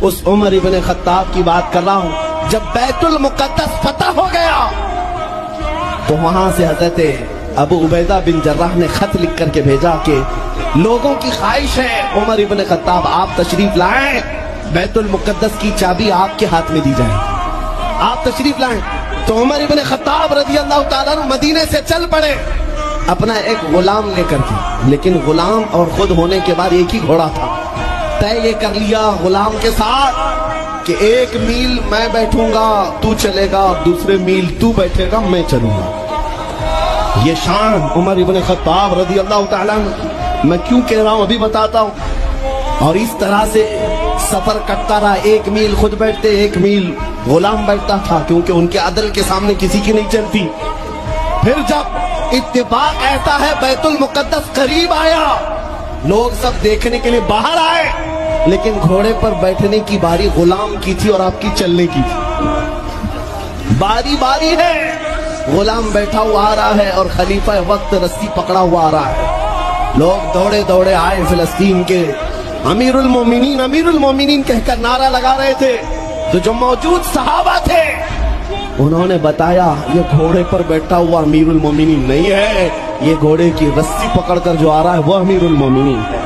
اس عمر ابن خطاب کی بات کر رہا ہوں جب بیت المقدس فتح ہو گیا تو وہاں سے حضرت ابو عبیدہ بن جراح نے خط لکھ کر کے بھیجا کہ لوگوں کی خواہش ہے عمر ابن خطاب آپ تشریف لائیں، بیت المقدس کی چابی آپ کے ہاتھ میں دی جائے، آپ تشریف لائیں۔ تو عمر ابن خطاب رضی اللہ تعالیٰ عنہ مدینے سے چل پڑے اپنا ایک غلام لے کر کے، لیکن غلام اور خود ہونے کے بعد ایک ہی گھوڑا تھا۔ طے یہ کر لیا غلام کے ساتھ کہ 1 میل میں بیٹھوں گا تو چلے گا، دوسرے میل تو بیٹھے گا میں چلوں گا۔ یہ شان عمر ابن خطاب رضی اللہ تعالیٰ عنہ، میں کیوں کہہ رہا ہوں ابھی بتاتا ہوں۔ اور اس طرح سے سفر کٹتا رہا، 1 میل خود بیٹھتے 1 میل غلام بیٹھتا تھا، کیونکہ ان کے عدل کے سامنے کسی کی نہیں چلتی۔ پھر جب اتفاق ایسا ہے بیت المقدس قریب آیا، لوگ سب دیکھنے کے لیے باہر آئے، لیکن گھوڑے پر بیٹھنے کی باری غلام کی تھی اور آپ کی چلنے کی تھی۔ باری باری ہے، غلام بیٹھا ہوا آ رہا ہے اور خلیفہ وقت رسی پکڑا ہوا آ رہا ہے۔ لوگ دوڑے دوڑے آئے، فلسطین کے امیر المومنین امیر المومنین کہہ کر نعرہ لگا رہے تھے۔ تو جو موجود صحابہ تھے انہوں نے بتایا یہ گھوڑے پر بیٹھا ہوا امیر المومنین نہیں ہے، یہ گھوڑے کی رسی پکڑ کر جو آ رہا ہے وہ امیر المومنین ہے۔